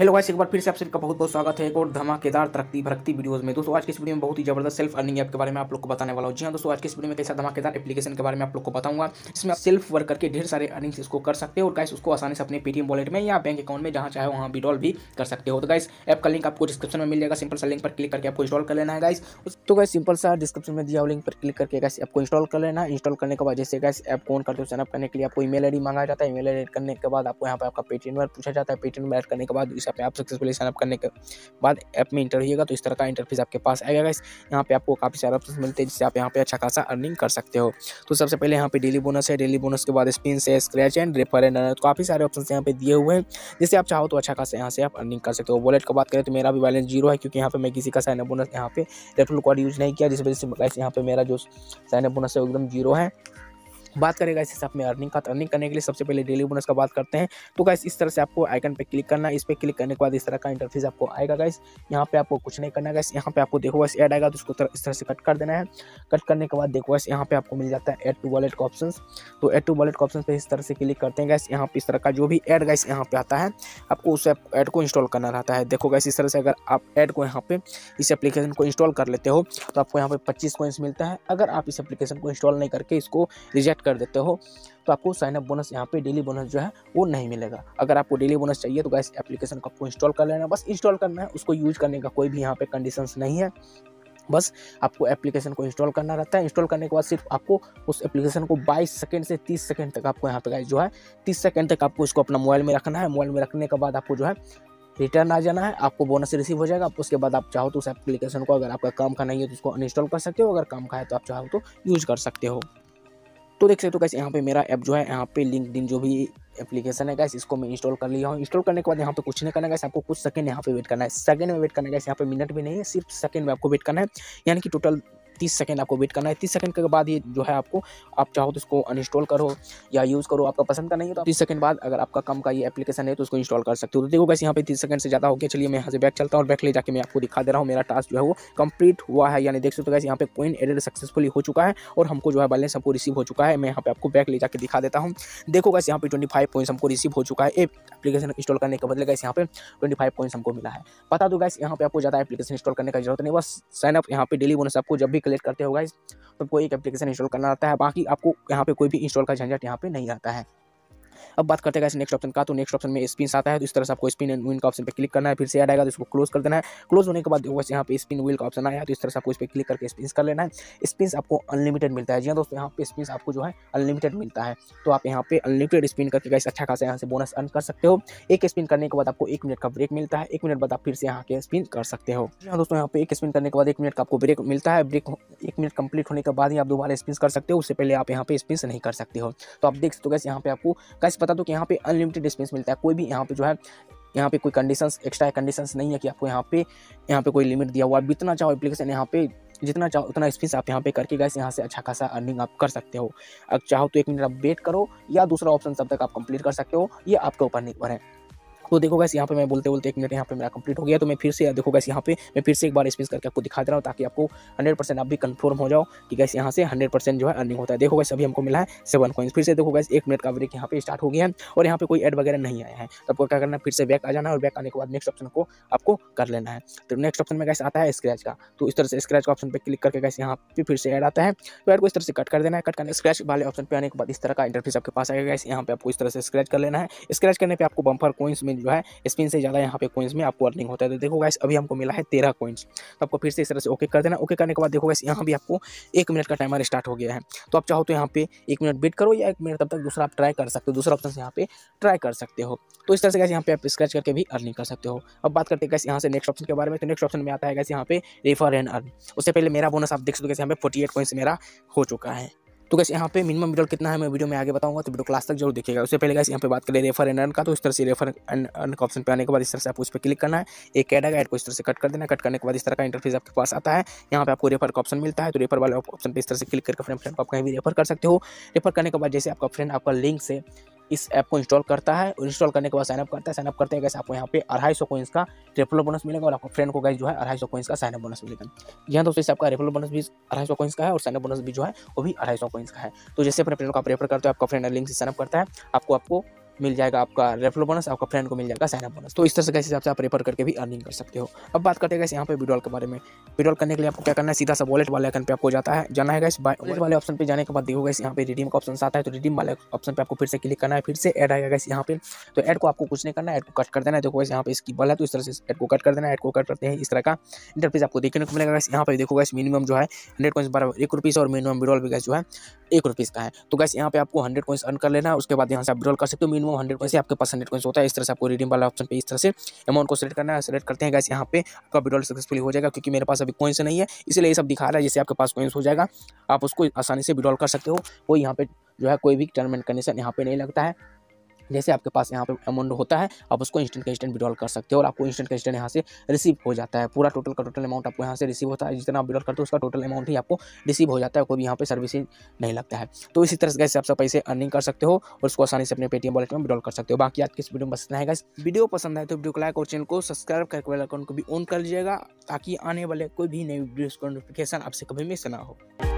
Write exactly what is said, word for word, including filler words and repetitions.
Hello guys, एक बार फिर से आप सबका बहुत बहुत स्वागत है एक और धमाकेदार तरक्की भरकती वीडियोस में। दोस्तों आज की इस वीडियो में बहुत ही जबरदस्त सेल्फ अर्निंग ऐप के बारे में आप लोग को बताने वाला हूं। जी हां दोस्तों, आज की इस वीडियो में कैसा धमाकेदार एप्लीकेशन के बारे में आप लोग को बताऊंगा। इसमें आप सेल्फ वर्क करके ढेर सारे अर्निंग्स इसको कर सकते हो और गाइस उसको आसानी से अपने पेटीएम वॉलेट में या बैंक अकाउंट में जहां चाहे वहां विड्रॉल भी कर सकते हो। तो गाइस ऐप का लिंक आपको डिस्क्रिप्शन में मिल जाएगा, सिंपल सा लिंक पर क्लिक करके आपको इंस्टॉल कर लेना है गाइस। तो गाइस सिंपल सा डिस्क्रिप्शन में दिया हुआ लिंक पर क्लिक करके गाइस आपको इंस्टॉल कर लेना है। इंस्टॉल करने के बाद जैसे गाइस ऐप को ऑन करते हो साइन अप करने के लिए आपको ईमेल आईडी मांगा जाता है। ईमेल आईडी करने के बाद आपको यहाँ पे आपका पेटीएम नंबर पूछा जाता है। पेटीएम नंबर ऐड करने के बाद इस ऐप में आप सक्सेसफुली साइन अप करने के बाद ऐप में इंटर होइएगा तो इस तरह का इंटरफेस आपके पास आएगा गाइस। यहाँ पे आपको काफ़ी सारे ऑप्शन मिलते हैं जिससे आप यहाँ पे अच्छा खासा अर्निंग कर सकते हो। तो सबसे पहले यहाँ पे डेली बोनस है, डेली बोनस के बाद स्पिन से scratch and refer and earn, तो काफ़ी सारे ऑप्शन यहाँ पे दिए हुए हैं जिससे आप चाहो तो अच्छा खासा यहाँ से आप अर्निंग कर सकते हो। वॉलेट की बात करें तो मेरा भी बैलेंस जीरो है क्योंकि यहाँ पे मैं किसी का साइन अप बोनस यहाँ पे रेफरल कोड यूज नहीं किया, जिस वजह से गाइस यहाँ पे मेरा जो साइन अप बोनस है एकदम जीरो है। बात करेगा इस हिसाब में अर्निंग का, अर्निंग करने के लिए सबसे पहले डेली बोनस का बात करते हैं। तो गाइस इस तरह से आपको आइकन पे क्लिक करना है। इस पे क्लिक करने के बाद इस तरह का इंटरफेस आपको आएगा गाइस। यहाँ पे आपको कुछ नहीं करना है गाइस। यहाँ पे आपको देखो गाइस ऐड आएगा तो उसको इस तरह से कट कर देना है। कट करने के बाद देखो गाइस यहाँ पे आपको मिल जाता है ऐड टू वॉलेट का ऑप्शन। तो ऐड टू वॉलेट का ऑप्शन पे इस तरह से क्लिक करते हैं गाइस। यहाँ पे इस तरह का जो भी ऐड गाइस यहाँ पे आता है आपको उस ऐड को इंस्टॉल करना रहता है। देखो गाइस इस तरह से अगर आप ऐड को यहाँ पे इस एप्लीकेशन को इंस्टॉल कर लेते हो तो आपको यहाँ पे पच्चीस कॉइंस मिलता है। अगर आप इस एप्लीकेशन को इंस्टॉल नहीं करके इसको रिजेक्ट कर देते हो तो आपको साइन अप बोनस यहाँ पे डेली बोनस जो है वो नहीं मिलेगा। अगर आपको डेली बोनस चाहिए तो गाइस एप्लीकेशन को आपको इंस्टॉल कर लेना, बस इंस्टॉल करना है। उसको यूज करने का कोई भी यहाँ पे कंडीशंस नहीं है, बस आपको एप्लीकेशन को इंस्टॉल करना रहता है। इंस्टॉल करने के बाद सिर्फ आपको उस एप्लीकेशन को बाईस सेकंड से तीस सेकंड तक आपको यहाँ पे गाइस जो है तीस सेकंड तक आपको इसको अपना मोबाइल में रखना है। मोबाइल में रखने के बाद आपको जो है रिटर्न आ जाना है, आपको बोनस रिसीव हो जाएगा। उसके बाद आप चाहो तो उस एप्लीकेशन को, अगर आपका काम का नहीं है तो उसको अनइंस्टॉल कर सकते हो, अगर काम का है तो आप चाहो तो यूज कर सकते हो। तो देख सकते हो गाइस यहाँ पे मेरा ऐप जो है यहाँ पे लिंक्डइन जो भी एप्लीकेशन है गाइस इसको मैं इंस्टॉल कर लिया हूँ। इंस्टॉल करने के बाद यहाँ पे कुछ नहीं करना है गाइस, आपको कुछ सेकंड यहाँ पे वेट करना है। सेकंड में वेट करना है गाइस, यहाँ पे मिनट भी नहीं है, सिर्फ सेकंड में आपको वेट करना है। यानी कि टोटल तीस सेकंड आपको वेट करना है। तीस सेकंड के बाद ये जो है आपको, आप चाहो तो इसको अनइंस्टॉल करो या यूज़ करो, आपका पसंद का नहीं है तो तीस सेकंड बाद अगर आपका काम का ये एप्लीकेशन है तो उसको इंस्टॉल कर सकते हो। तो देखो गाइस यहाँ पे तीस सेकंड से ज़्यादा हो गया। चलिए मैं यहाँ से बैक चलता हूँ और बैक ले जाके मैं आपको दिखा दे रहा हूँ मेरा टास्क जो है वो कंप्लीट हुआ है। यानी देख सकते हो गाइस यहाँ पे कॉइन एडेड सक्सेसफुली हो चुका है और हमको जो है बैलेंस हमको रिसीव हो चुका है। मैं यहाँ पे आपको बैक ले जाके दिखा देता हूँ। देखो गाइस यहाँ पे ट्वेंटी फाइव पॉइंट्स हमको रिसीव हो चुका है। एप्लीकेशन इंस्टॉल करने के बदले गाइस यहाँ पे ट्वेंटी फाइव पॉइंट्स हमको मिला है। बता दो गाइस यहाँ पे आपको ज़्यादा एप्लीकेशन इंस्टॉल करने का जरूरत नहीं, बस साइन अप यहाँ पे डेली बोनस आपको जब भी कलेक्ट करते हो गाइस तो कोई एक एप्लीकेशन इंस्टॉल करना रहता है। बाकी आपको यहाँ पे कोई भी इंस्टॉल का झंझट यहाँ पे नहीं आता है। अब बात करते हैं गाइस नेक्स्ट ऑप्शन का। तो नेक्स्ट ऑप्शन में स्पिन आता है तो इस तरह से आपको स्पिन एंड विन का ऑप्शन पे क्लिक करना है। फिर से ऐड आएगा तो इसको क्लोज कर देना है। क्लोज होने के बाद देखो यहाँ पे स्पिन व्हील का ऑप्शन आया तो इस तरह से आपको इस पर क्लिक करके स्पिन कर लेना है। स्पिन आपको अनलिमिटेड मिलता है। जी हाँ दोस्तों, यहाँ पे स्पिन आपको जो है अनलिमिटेड मिलता है। तो आप यहाँ पे अनलिमिटेड स्पिन करके गाइस अच्छा खासा यहाँ से बोनस अर्न कर सकते हो। एक स्पिन करने के बाद आपको एक मिनट का ब्रेक मिलता है। एक मिनट बाद आप फिर से यहाँ के स्पिन कर सकते हो। जी हाँ दोस्तों, यहाँ पे एक स्पिन करने के बाद एक मिनट का आपको ब्रेक मिलता है। ब्रेक एक मिनट कंप्लीट होने के बाद ही आप दोबारा स्पिन कर सकते हो, उससे पहले आप यहाँ पे स्पिन नहीं कर सकते हो। तो आप देख सकते हो गाइस यहाँ पे आपको गाइस बता दो कि यहाँ पे अनलिमिटेड स्पिन मिलता है। कोई भी यहाँ पे जो है यहाँ पे कोई कंडीशंस एक्स्ट्रा कंडीशंस नहीं है कि आपको यहाँ पे यहाँ पे कोई लिमिट दिया हुआ है। जितना चाहो एप्लीकेशन यहाँ पे जितना चाहो उतना स्पिन आप यहाँ पे करके गाइस यहाँ से अच्छा खासा अर्निंग आप कर सकते हो। अगर चाहो तो एक मिनट आप वेट करो या दूसरा ऑप्शन तब तक आप कंप्लीट कर सकते हो, ये आपके ऊपर निर्भर है। तो देखो गाइस यहाँ पे मैं बोलते बोलते एक मिनट यहाँ पे मेरा कंप्लीट हो गया। तो मैं फिर से देखो गाइस यहाँ पे मैं फिर से एक बार स्पिन करके आपको दिखा दे रहा हूँ ताकि आपको हंड्रेड परसेंट आप भी कंफर्म हो जाओ कि गाइस यहाँ से हंड्रेड परसेंट जो है अर्निंग होता है। देखो गाइस अभी हमको मिला है सेवन कॉइन्स। फिर से देखो गाइस एक मिनट का ब्रेक यहाँ पे स्टार्ट हो गया है और यहाँ पे कोई ऐड वगैरह नहीं आया है। तो आपको क्या करना है, फिर से बैक आ जाना है और बैक आने के बाद नेक्स्ट ऑप्शन को आपको कर लेना है। तो नेक्स्ट ऑप्शन में गाइस आता है स्क्रैच का। तो इस तरह से स्क्रैच का ऑप्शन पे क्लिक करके गाइस यहाँ पे फिर से ऐड आता है तो ऐड को इस तरह से कट कर देना है। कट करने स्क्रैच वाले ऑप्शन पे आने के बाद इस तरह का इंटरफेस आपके पास आएगा गाइस। यहाँ पे आपको इस तरह से स्क्रैच कर लेना है। स्क्रैच करने पे आपको बम्पर कॉइन्स में जो है स्पिन से ज़्यादा यहाँ पे कॉइन्स में आपको अर्निंग होता है। तो देखो गाइस अभी हमको मिला है तेरह कॉइन्स। तो आपको फिर से इस तरह से ओके कर देना। ओके करने के बाद देखो गाइस यहाँ भी आपको एक मिनट का टाइमर स्टार्ट हो गया है। तो आप चाहो तो यहाँ पे एक मिनट वेट करो या एक मिनट तब तक दूसरा आप ट्राई कर सकते हो, दूसरा ऑप्शन से यहाँ पे ट्राई कर सकते हो। तो इस तरह से गाइस यहाँ पे आप स्क्रैच करके भी अर्निंग कर सकते हो। अब बात करते हैं गाइस यहाँ से नेक्स्ट ऑप्शन के बारे में। तो नेक्स्ट ऑप्शन में आता है गाइस यहाँ पे रेफर एंड अर्न। उससे पहले मेरा बोनस आप देख सकते हो गाइस यहाँ पे फोर्टी एट कॉइन्स मेरा हो चुका है। तो गाइस यहाँ पे मिनिमम विड्रॉल कितना है मैं वीडियो में आगे बताऊंगा, तो वीडियो क्लास तक जरूर देखिएगा। उससे पहले गाइस यहाँ पे बात करें रेफर एंड अर्न का। तो इस तरह से रेफर एंड अर्न का ऑप्शन पे आने के बाद इस तरह से आपको उस पर क्लिक करना है। एक ऐड आएगा, ऐड को इस तरह से कट कर देना। कट करने के बाद इस तरह का इंटरफेस आपके पास आता है। यहाँ पे आपको रेफर का ऑप्शन मिलता है। तो रेफर वाले ऑप्शन पे इस तरह से क्लिक करके फ्रेंड फ्रेंड को आप कहीं भी रेफर कर सकते हो। रेफर करने के बाद जैसे आपका फ्रेंड आपका लिंक से इस ऐप को इंस्टॉल करता है और इंस्टॉल करने के बाद साइनअप करता है। साइनअप करते हैं गाइस आपको यहाँ पे अढ़ाई सौ कोइंस का रेफरल बोनस मिलेगा और आपको फ्रेंड को गाइस जो है अढ़ाई सौ कोइंस का साइनअप बोनस मिलेगा। यहाँ दोस्तों इस आपका रेफरल बोनस भी अढ़ाई सौ कोइंस का है और साइनअप बोनस भी जो है वो भी अढ़ाई सौ कोइंस का है। तो जैसे अपने फ्रेंड को आप रेफर करते हो, आपका फ्रेंड लिंक से साइनअप करता है, आपको आपको मिल जाएगा आपका रेफरल बोनस, आपका फ्रेंड को मिल जाएगा साइन अप बोनस। तो इस तरह से कैसे हिसाब से आप रेफर करके भी अर्निंग कर सकते हो। अब बात करते हैं गाइस यहाँ पे विड्रॉल के बारे में। विड्रॉल करने के लिए आपको क्या करना है, सीधा सा वॉलेट वाले आइकन पे आपको जाता है जाना है गाइस। वॉलेट वाले ऑप्शन पे जाने के बाद देखो गाइस यहाँ पे रिडीम का ऑप्शन आता है, तो रिडीम वाले ऑप्शन पे आपको फिर से क्लिक करना है, फिर से ऐड आएगा गाइस यहाँ पे। तो ऐड को आपको कुछ नहीं करना है, ऐड को कट कर देना है। देखो गाइस यहाँ पे स्किप वाला है, तो इस तरह से ऐड को कट कर देना है। ऐड को कट करते हैं इस तरह का इंटरफेस आपको देखने को मिलेगा गाइस। यहाँ पे देखो गाइस मिनिमम जो है हंड्रेड कॉइंस बराबर एक रुपीस और मिनिमम विड्रॉल भी गाइस जो है एक रुपीस का है। तो गाइस यहाँ पे आपको हंड्रेड कॉइंस अर्न कर लेना है, उसके बाद यहाँ से आप विड्रॉल कर सकते हो। मिनिमम हंड्रेड कॉइंस आपके पास हंड्रेड कॉइंस होता है। इस तरह से आपको रिडीम वाला ऑप्शन पे इस तरह से अमाउंट को सेलेक्ट करना है। सेलेक्ट करते हैं गाइस यहाँ पे आपका विड्रॉल सक्सेसफुली हो जाएगा, क्योंकि मेरे पास अभी कॉइंस नहीं है इसलिए ये सब दिखा रहा है। जैसे आपके पास कॉइंस हो जाएगा आप उसको आसानी से विड्रॉल कर सकते हो। कोई यहाँ पे जो है कोई भी टर्म एंड कंडीशन यहाँ पे नहीं लगता है। जैसे आपके पास यहाँ पे अमाउंट होता है आप उसको इंस्टेंट का इंस्टेंट विड्रॉल कर सकते हो और आपको इंस्टेंट का इंस्टेंट यहाँ से रिसीव हो जाता है। पूरा टोटल का टोटल अमाउंट आपको यहाँ से रिसीव होता है। जितना आप विड्रॉल करते हो उसका टोटल अमाउंट ही आपको रिसीव हो जाता है, कोई भी यहाँ पे सर्विसिंग नहीं लगता है। तो इसी तरह से गाइस आप सब पैसे अर्निंग कर सकते हो और उसको आसानी से अपने पेटीएम वॉलेट में विड्रॉल कर सकते हो। बाकी आज की इस वीडियो में बस इतना है गाइस। वीडियो पसंद आए तो वीडियो को लाइक और चैनल को सब्सक्राइब करके बेल आइकन को भी ऑन कर लीजिएगा, ताकि आने वाले कोई भी नई वीडियोस का नोटिफिकेशन आपसे कभी मिस ना हो।